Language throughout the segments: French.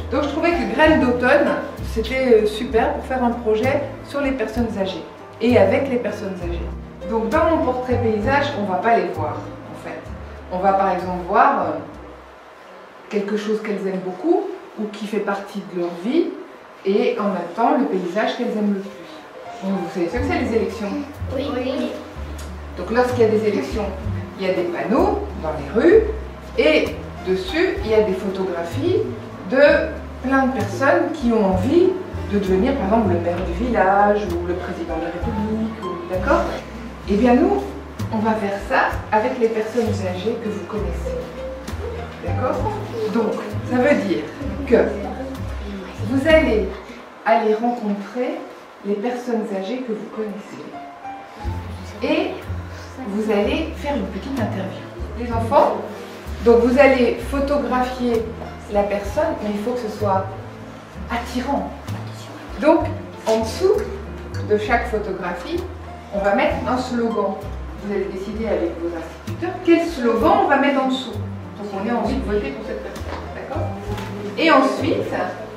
Donc je trouvais que Graines d'automne, c'était super pour faire un projet sur les personnes âgées et avec les personnes âgées. Donc dans mon portrait paysage, on ne va pas les voir en fait. On va par exemple voir quelque chose qu'elles aiment beaucoup ou qui fait partie de leur vie et en même temps le paysage qu'elles aiment le plus. Donc, vous savez ce que c'est les élections? Oui. Donc lorsqu'il y a des élections, il y a des panneaux dans les rues et dessus il y a des photographies de plein de personnes qui ont envie de devenir par exemple le maire du village ou le président de la République, d'accord? Eh bien nous, on va faire ça avec les personnes âgées que vous connaissez. D'accord? Donc, ça veut dire que vous allez aller rencontrer les personnes âgées que vous connaissez. Et vous allez faire une petite interview. Les enfants, donc vous allez photographier la personne, mais il faut que ce soit attirant. Donc, en dessous de chaque photographie, on va mettre un slogan. Vous allez décider avec vos instituteurs quel slogan on va mettre en dessous. Donc on ait envie de voter pour cette personne. D'accord? Et ensuite,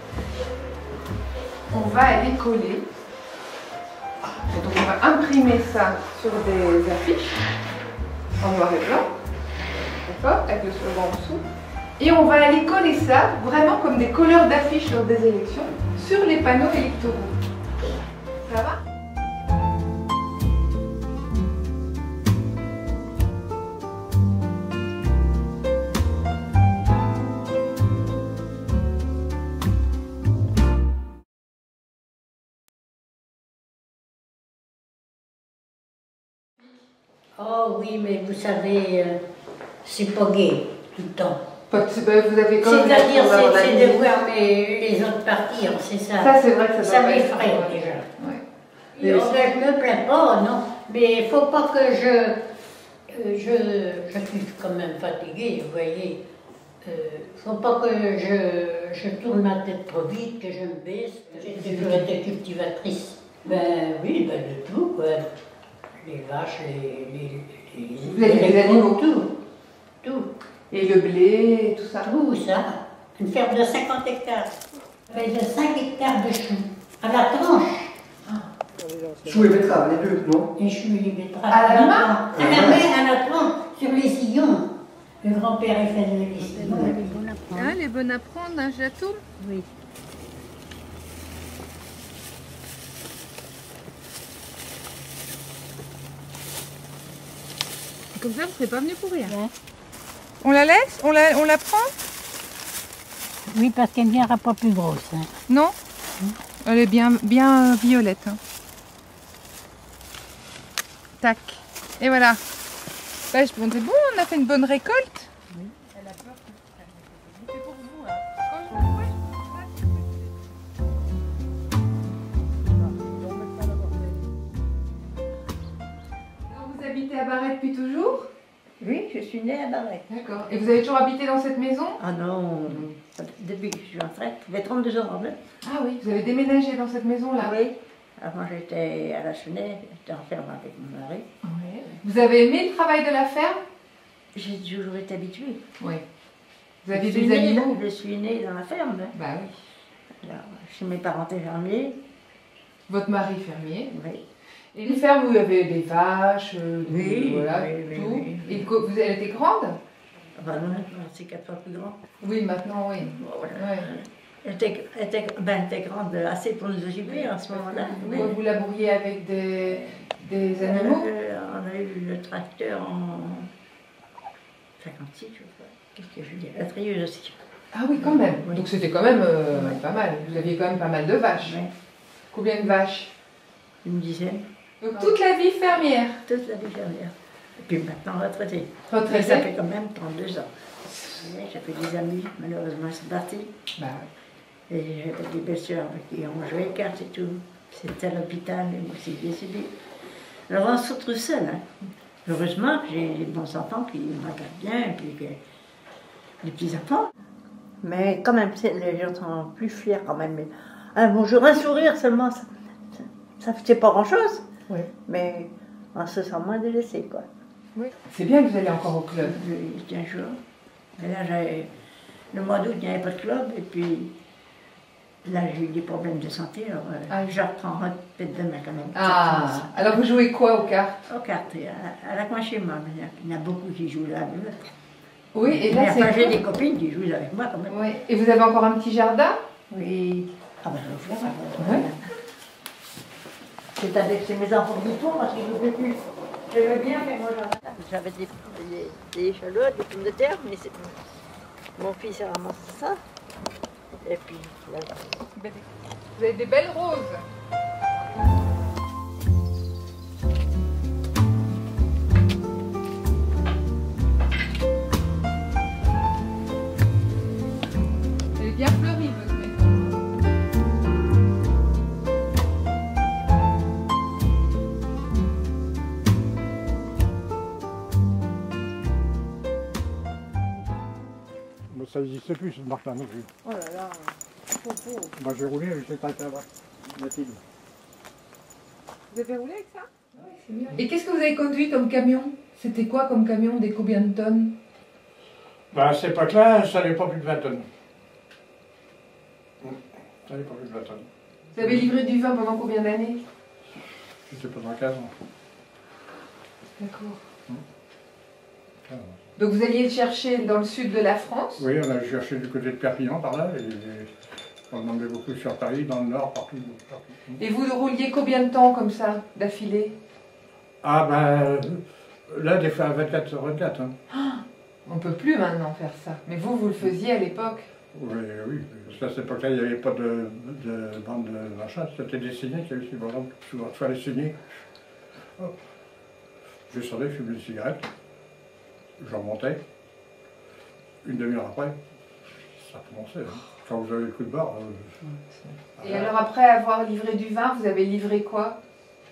on va aller coller. Et donc on va imprimer ça sur des affiches en noir et blanc. D'accord? Avec le slogan en dessous. Et on va aller coller ça vraiment comme des colleurs d'affiches lors des élections sur les panneaux électoraux. Ça va? Oh oui, mais vous savez, c'est pas gai tout le temps. Vous avez quand même C'est-à-dire, c'est de voir les autres partir, c'est ça. Ça, c'est vrai que ça m'effraie déjà. Ouais. Je me plains pas, non. Mais il ne faut pas que je suis quand même fatiguée, vous voyez. Faut pas que je tourne ma tête trop vite, que je me baisse. J'ai toujours été cultivatrice. Ben oui, ben de tout, quoi. Les vaches, les animaux, tout. Et le blé, tout ça. Tout ça. Une ferme de 50 hectares. Avec de 5 hectares de choux. À la tranche. Choux et betteraves, les deux, non? Les choux et les betteraves. À la main? À la main, à la tranche, sur les sillons. Le grand-père, il faisait les sillons. Ah, les bonnes à prendre, hein, je la tourne? Oui. Comme ça, vous ne serez pas venu pour rien. Ouais. On la laisse? On la prend? Oui, parce qu'elle ne viendra pas plus grosse. Hein. Non? Elle est bien violette. Hein. Tac. Et voilà. Bah, c'est bon, on a fait une bonne récolte. Oui. Elle a peur que c'est pour vous. Hein. Vous habitez à Barret depuis toujours? Oui, je suis née à Barret. D'accord. Et vous avez toujours habité dans cette maison? Ah non, depuis que je suis en retraite, ça fait 32 ans en fait. Ah oui, vous avez déménagé dans cette maison-là? Oui. Avant j'étais à la Chenet, j'étais en ferme avec mon mari. Oui. Vous avez aimé le travail de la ferme? J'ai toujours été habituée. Oui. Vous aviez des animaux? Je suis née dans la ferme. Hein. Bah oui. Alors, chez mes parents étaient fermiers. Votre mari fermier? Oui. Et une ferme où il y avait des vaches, oui, voilà, oui, tout. Oui, oui. Et elle était grande? Enfin non, c'est 4 fois plus grand. Oui, maintenant oui. Bon, voilà. Ouais. Elle était grande, assez pour nous occuper en ce moment-là. Oui. Vous labouriez avec des animaux? On a eu le tracteur en 56, je crois. Qu'est-ce que je veux dire? La trieuse aussi. Ah oui, quand même. Oui. Donc c'était quand même pas mal. Vous aviez quand même pas mal de vaches. Oui. Combien de vaches? Une dizaine. Donc toute la vie fermière? Toute la vie fermière. Et puis maintenant retraitée. Retraitée? Mais ça fait quand même 32 ans. J'ai fait des amis, malheureusement ils sont partis. Bah oui. Et j'avais des belles-sœurs qui ont joué les cartes et tout. C'était à l'hôpital, et moi aussi décédé. Alors on se retrouve seul. Hein. Heureusement que j'ai des bons enfants qui me regardent bien, et puis que les petits-enfants. Mais quand même, les gens sont plus fiers quand même. Un bonjour, un sourire seulement, ça fait pas grand-chose. Oui. Mais on se sent moins délaissé, quoi. Oui. C'est bien que vous allez encore au club. Oui, un jour. Mais là, le mois d'août, il n'y avait pas de club, et puis là, j'ai eu des problèmes de santé, alors je reprendrai peut-être demain quand même. Ah, alors vous jouez quoi aux cartes? Aux cartes, à la coin chez moi, il y en a beaucoup qui jouent là. Oui, et là, enfin, j'ai c'est... des copines qui jouent avec moi quand même. Oui. Et vous avez encore un petit jardin? Oui. Ah ben, je vais faire ça. Ouais. C'est mes enfants du fond, parce que je veux bien faire mon jardin. J'avais des échalotes, des pommes de terre, mais mon fils a ramassé ça. Et puis là. Vous avez des belles roses. Elle est bien fleurie, votre maison. Moi, ça n'existe plus, ce Martin non plus. Oh là là, faux. Moi, j'ai roulé avec cette là-bas, Mathilde. Vous avez roulé avec ça? Oui, c'est bien. Et qu'est-ce que vous avez conduit comme camion? C'était quoi comme camion? Des combien de tonnes? Bah, à cette époque-là, ça n'allait pas plus de 20 tonnes. Ça n'allait pas plus de 20 tonnes. Vous avez livré du vin pendant combien d'années? C'était pendant 15 ans. D'accord. 15 ans. Donc vous alliez le chercher dans le sud de la France? Oui, on a cherché du côté de Perpignan par là, et on demandait beaucoup sur Paris, dans le nord, partout. Et vous rouliez combien de temps comme ça, d'affilée? Ah ben, là, des fois à 24 sur 24. Hein. On ne peut plus maintenant faire ça. Mais vous le faisiez à l'époque? Oui, oui. Parce qu'à cette époque-là, il n'y avait pas de bande de machin, c'était des signets qu'il y avait aussi. Voilà, souvent, il fallait signer. Hop. Je descendais, je fumais une cigarette. Je remontais. Une demi-heure après, ça commençait. Hein. Quand vous avez le coup de barre. Et alors après avoir livré du vin, vous avez livré quoi?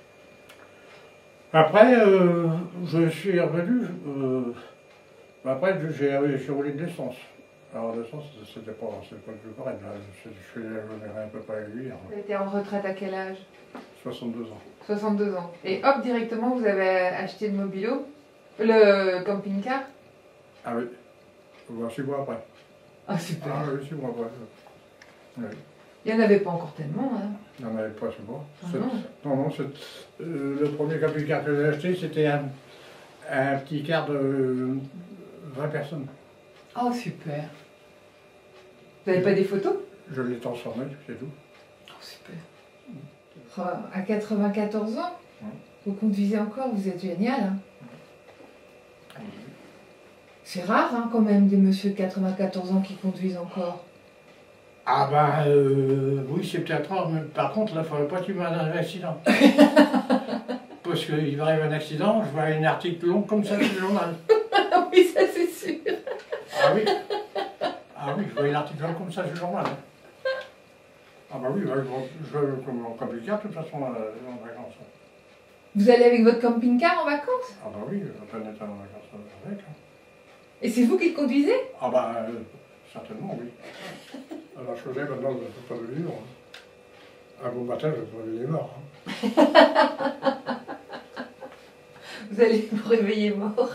Après, je suis revenu. Après, j'ai roulé de l'essence. Alors l'essence, c'était pas le plus pareil. Je suis un peu pas régulière. Vous avez été en retraite à quel âge? 62 ans. 62 ans. Et hop, directement, vous avez acheté le mobilo? Le camping-car? Ah oui. 6 mois après. Ah super. Ah oui, 6 mois après. Oui. Il n'y en avait pas encore tellement, hein? Il n'y en avait pas 6 mois. Ah non. Non, le premier camping-car que j'ai acheté, c'était un petit car de 20 personnes. Oh super. Vous n'avez pas des photos? Je l'ai transformé, c'est tout. Oh super. Oh, à 94 ans, vous conduisez encore, vous êtes génial. Hein? C'est rare hein, quand même des messieurs de 94 ans qui conduisent encore. Ah ben, oui, c'est peut-être rare, mais par contre, là, il ne faudrait pas qu'il m'arrive un accident. Parce qu'il m'arrive un accident, je vois un article long comme ça dans le journal. Oui, ça c'est sûr. Ah oui. Ah oui, je vois un article long comme ça dans le journal. Ah bah oui, je vais comme en camping-car, de toute façon, en vacances. Vous allez avec votre camping-car en vacances? Ah bah oui, je vais pas être en vacances avec. Hein. Et c'est vous qui le conduisez? Ah bah, certainement, oui. Alors, je faisais maintenant, je ne peux pas le vivre. Hein. Un beau matin, je vais me réveiller mort. Hein. Vous allez vous réveiller mort.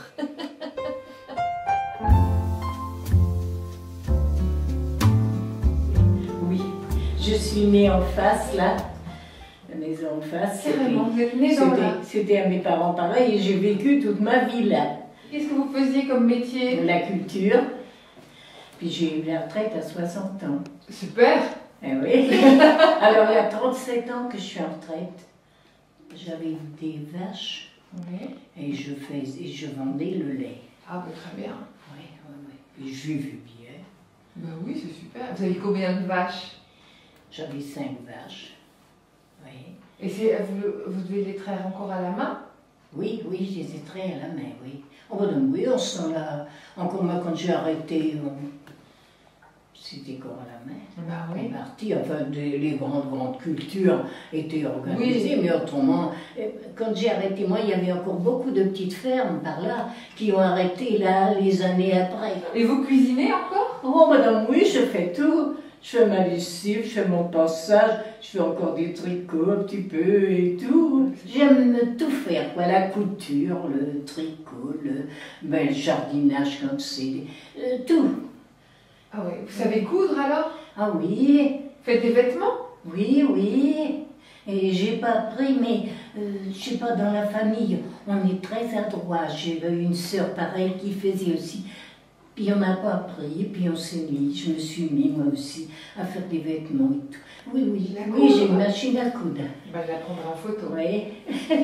Oui, je suis née en face, là. La maison en face. Carrément, vous êtes née dans la... C'était à mes parents pareil et j'ai vécu toute ma vie là. Qu'est-ce que vous faisiez comme métier? La culture. Puis j'ai eu la retraite à 60 ans. Super. Eh oui. Alors il y a 37 ans que je suis en retraite. J'avais des vaches et je vendais le lait. Ah bah très bien. Oui. Puis je vivais bien. Bah oui, c'est super. Vous avez combien de vaches? J'avais 5 vaches. Oui. Et vous devez les traire encore à la main? Oui, je les ai traits à la main, oui. Oh ben donc, oui, on s'en là. Encore moi, quand j'ai arrêté, c'était encore à la main. Bah oui. Parti, enfin, les grandes cultures étaient organisées, Oui. mais autrement, quand j'ai arrêté, moi, il y avait encore beaucoup de petites fermes par là qui ont arrêté là les années après. Et vous cuisinez encore? Oh, madame, oui, je fais tout. Je fais ma lessive, je fais mon passage, je fais encore des tricots un petit peu et tout. J'aime tout faire, quoi, la couture, le tricot, le jardinage quand c'est... tout. Ah oui. Vous savez coudre alors? Ah oui, Faites des vêtements? Oui, oui. Et j'ai pas appris, mais je sais pas, dans la famille, on est très adroit. J'ai eu une sœur pareille qui faisait aussi. Puis on n'a pas appris, puis on s'est mis, je me suis mis moi aussi à faire des vêtements et tout. Oui, oui, oui, j'ai une machine à coudre. Ben, je la prendrai en photo. Oui.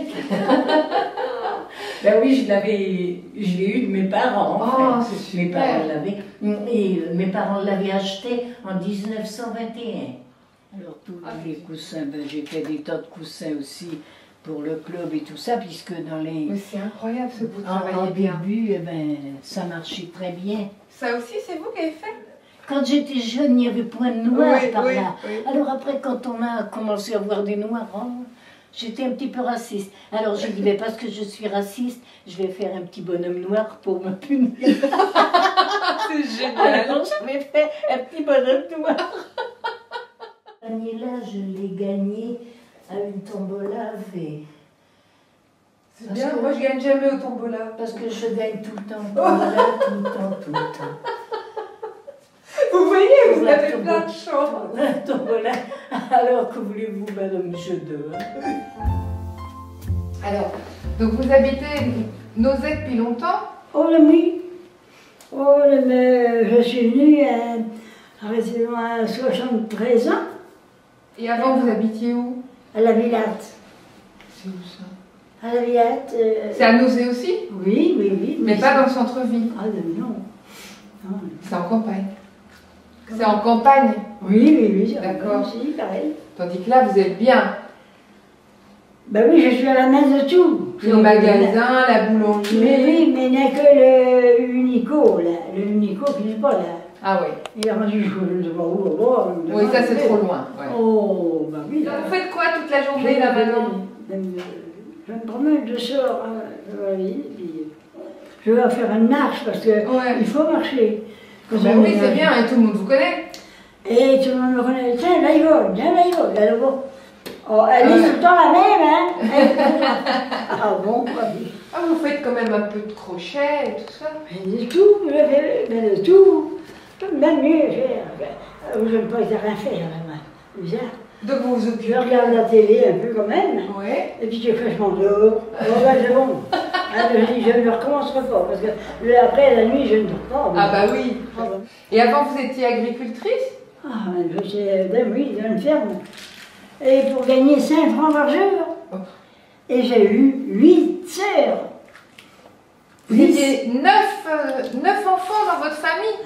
Ben oui, je l'ai eu de mes parents. Oh, En c'est fait. Mes super. parents l'avaient, et mes parents l'avaient acheté en 1921. Alors tous les coussins, ben, j'ai fait des tas de coussins aussi pour le club et tout ça, puisque dans les... Mais c'est incroyable ce bout de En travailler bien. début, eh ben, ça marchait très bien. Ça aussi, c'est vous qui avez fait? Quand j'étais jeune, il n'y avait point de noirs Oui, par oui, là. oui. Alors après, quand on a commencé à voir des noirs, oh, j'étais un petit peu raciste. Alors j'ai dit, mais parce que je suis raciste, je vais faire un petit bonhomme noir pour me punir. C'est génial. Alors j'avais fait un petit bonhomme noir. L'année là, je l'ai gagné à une tombola V. C'est Parce bien, que- moi je gagne jamais au tombola. Parce que je gagne tout le temps, tombola, tout le temps, tout le temps. Vous voyez, vous La avez tombola. plein de chance. Tombola. Alors que voulez-vous, madame, je dors. Alors, donc vous habitez Nozay depuis longtemps? Oh oui. Oh, mais je suis venue à 73 ans, Et avant, vous habitiez où? à la Villette. C'est où ça? À la Villette. C'est à Nozay aussi? Oui, oui, oui. Mais pas dans le centre-ville. Ah non. Non. C'est en campagne. C'est en campagne. Oui, oui, oui. D'accord. Si, pareil. Tandis que là, vous êtes bien. Ben oui, je suis à la main de tout. Le magasin, la boulangerie. Mais oui, mais il n'y a que le Unico, là. Le Unico qui n'est pas là. Ah oui. Il est rendu, je ne sais pas où. Oui, ça c'est trop loin. Ouais. Oh, ben oui. Donc, là. vous faites quoi toute la journée là maintenant? Je me promène, je sors, oui, puis je vais faire une marche parce que Ouais. il faut marcher. Ben oui, c'est bien, et tout le monde vous connaît. Et tout le monde me connaît, tiens, là il va, viens, là il va. Alors bon, oh, elle est Ouais. tout le temps la même, hein. Ah bon, oui. Ah, vous faites quand même un peu de crochet et tout ça. Mais de tout, je fais, mais de tout. Même mieux faire. Je ne peux pas rien faire, vraiment. Bizarre. Donc vous vous Je occupez. regarde la télé un peu quand même. Ouais. Et puis je m'endors. Oh ben c'est bon. Je dis, je ne recommencerai pas. Parce que après la nuit, je ne dors pas. Ah bah oui. Et avant vous étiez agricultrice? Ah, j'étais oui, dans une ferme. Et pour gagner 5 francs par jour. Et j'ai eu 8 sœurs. Vous étiez 9 enfants dans votre famille?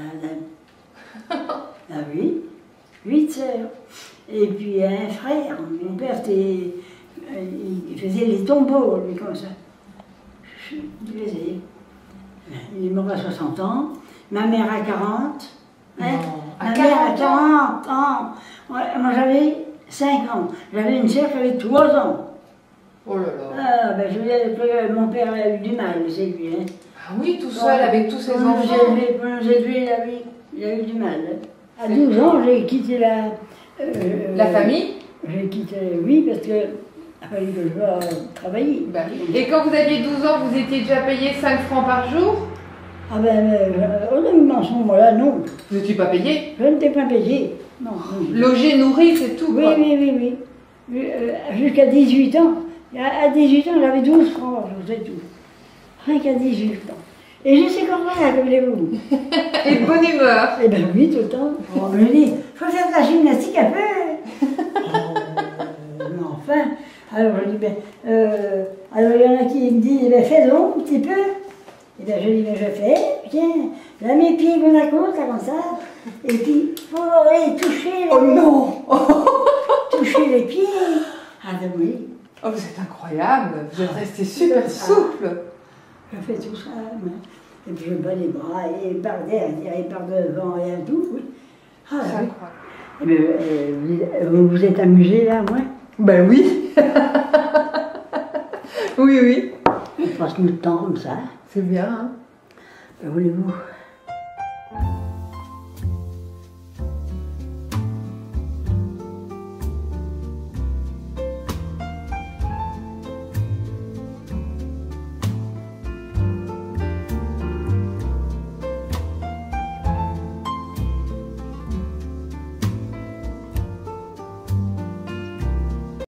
Ah oui, 8 sœurs. Et puis un frère. Mon père, il faisait les tombeaux, lui, comme ça. Il faisait. Il est mort à 60 ans. Ma mère à 40. Hein? Non, à Ma mère à 40 ans. 40 ans. Ouais, moi j'avais 5 ans. J'avais une sœur qui avait 3 ans. Oh là là. Ah, ben je veux dire que mon père a eu du mal, c'est lui. Hein. Ah oui, tout seul avec tous ses Pour nous enfants. élever, il a eu du mal. À 12 ans, j'ai quitté La famille? J'ai quitté, oui, parce que il fallait que je dois travailler. Bah, et quand vous aviez 12 ans, vous étiez déjà payé 5 francs par jour? Ah ben, honnêtement, à ce moment-là, non. Vous n'étiez pas payé? Je n'étais pas payé. Non. Logé, nourri, c'est tout Oui, quoi. oui. Jusqu'à 18 ans. À 18 ans, j'avais 12 francs par jour, c'est tout. Rien qu'à 18 ans. Et je sais comment là, que voulez-vous. Et de bonne humeur. Eh bien oui, tout le temps. On me dit, il faut faire de la gymnastique un peu. Mais enfin, alors je dis, alors il y en a qui me disent, ben, fais donc un petit peu. Et bien je dis, ben, je fais, tiens, là mes pieds côte à côte, là, comme ça. Et puis, il faut aller toucher les, Oh non. toucher les pieds. Ah ben oui, Oh, vous êtes incroyable. Vous êtes resté super souple. je fais tout ça. Et puis je bats les bras, et par derrière, et par devant, et un tout, oui. Ah C'est oui. incroyable. Eh bien, vous vous êtes amusé là, moi? Ben oui. Oui. On passe notre temps comme ça. C'est bien, hein. Voulez-vous?